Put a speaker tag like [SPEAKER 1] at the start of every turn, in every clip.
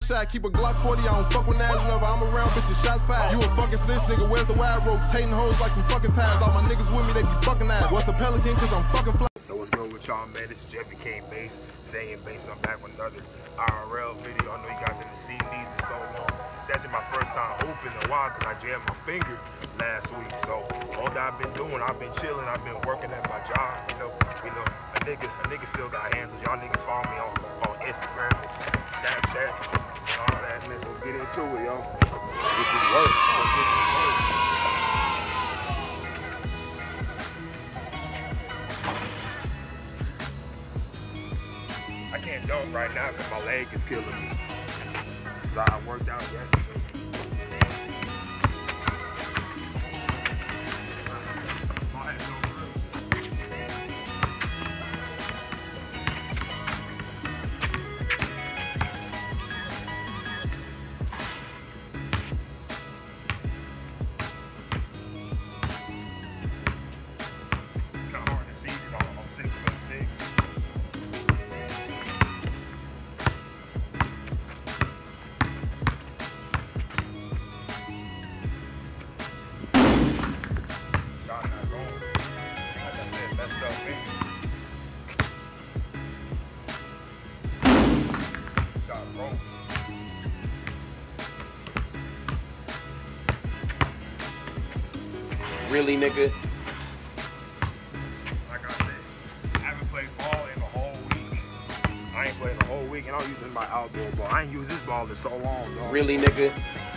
[SPEAKER 1] shot. Keep a Glock 40, I don't fuck with nags whenever I'm around, bitches shots fired. You a fucking snitch, nigga, where's the wire? Rotating hoes like some fucking ties. All my niggas with me, they be fucking ass. What's a Pelican? Cause I'm fucking fly.
[SPEAKER 2] Yo, what's good with y'all, man? This is Jeffy King Bass, saying Bass. I'm back with another IRL video. I know you guys didn't see these in so long. It's actually my first time hooping in a while because I jammed my finger last week. So all that I've been doing, I've been chilling, I've been working at my job. You know, a nigga still got handles. Y'all niggas follow me on Instagram and Snapchat and all that. Man, so let's get into it, yo. Get this work. Let's get this work. I can't dunk right now because my leg is killing me. So I worked out yesterday. Kind of hard to see because I'm 6'6".
[SPEAKER 3] Really, nigga?
[SPEAKER 2] Like I said, I haven't played ball in a whole week. I ain't played a whole week, and I'm using my outdoor ball. I ain't used this ball in so long, dog.
[SPEAKER 3] Really, nigga?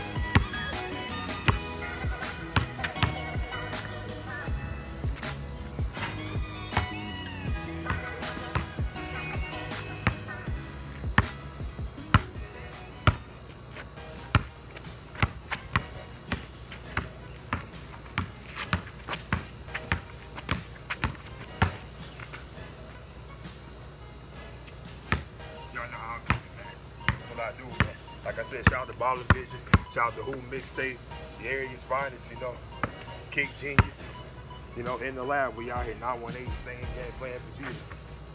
[SPEAKER 2] I do, man. Like I said, shout out to Baller Vision, shout out to Who Mixtape, the area's finest, you know, Kick Genius, you know, in the lab, we out here 918, same game, playing for Jesus.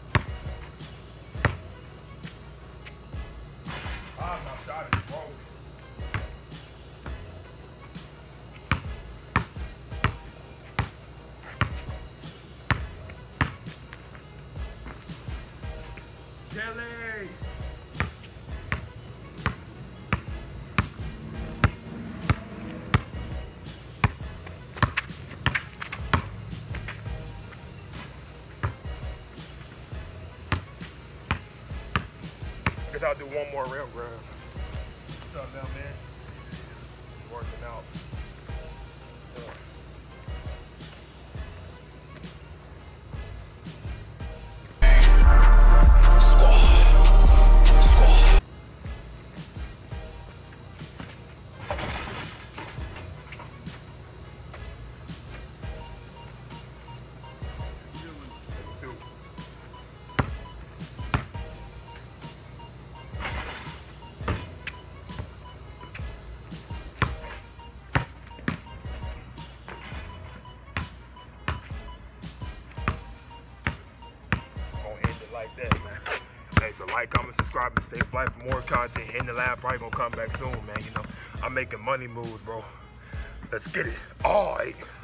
[SPEAKER 2] Ah, my shot is broken. Kelly! I guess I'll do one more rail grab. What's up now, man? Working out. Like that, man. Hey, so like, comment, subscribe, and stay fly for more content. In the lab, probably gonna come back soon, man. You know, I'm making money moves, bro. Let's get it. All right.